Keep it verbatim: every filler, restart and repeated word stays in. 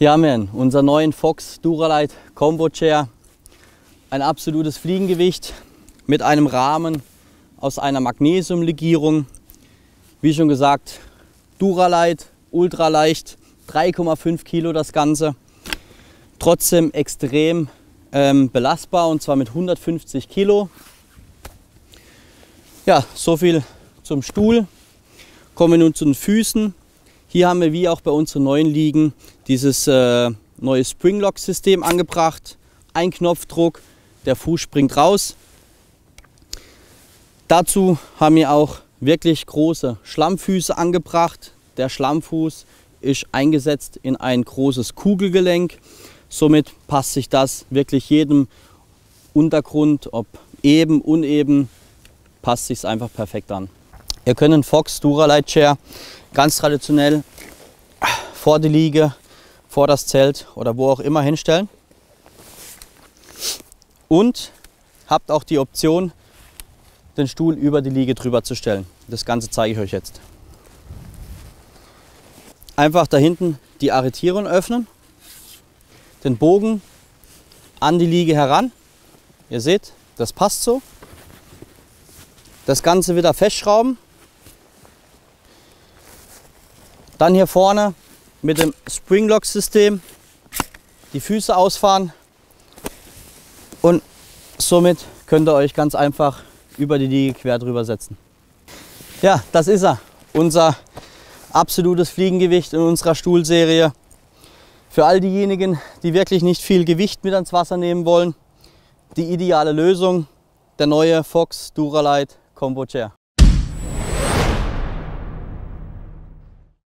Hier haben wir unseren neuen Fox Duralite Combo Chair. Ein absolutes Fliegengewicht mit einem Rahmen aus einer Magnesiumlegierung. Wie schon gesagt, Duralite, ultraleicht, drei Komma fünf Kilo das Ganze. Trotzdem extrem ähm, belastbar, und zwar mit hundertfünfzig Kilo. Ja, so viel zum Stuhl. Kommen wir nun zu den Füßen. Hier haben wir, wie auch bei unseren neuen Liegen, dieses äh, neue Springlock-System angebracht. Ein Knopfdruck, der Fuß springt raus. Dazu haben wir auch wirklich große Schlammfüße angebracht. Der Schlammfuß ist eingesetzt in ein großes Kugelgelenk. Somit passt sich das wirklich jedem Untergrund, ob eben, uneben, passt sich es einfach perfekt an. Ihr könnt einen Fox Duralite Chair ganz traditionell vor die Liege, vor das Zelt oder wo auch immer hinstellen. Und habt auch die Option, den Stuhl über die Liege drüber zu stellen. Das Ganze zeige ich euch jetzt. Einfach da hinten die Arretierung öffnen, den Bogen an die Liege heran. Ihr seht, das passt so. Das Ganze wieder festschrauben. Dann hier vorne mit dem Springlock-System die Füße ausfahren. Und somit könnt ihr euch ganz einfach über die Liege quer drüber setzen. Ja, das ist er. Unser absolutes Fliegengewicht in unserer Stuhlserie. Für all diejenigen, die wirklich nicht viel Gewicht mit ans Wasser nehmen wollen, die ideale Lösung, der neue Fox Duralite Combo Chair.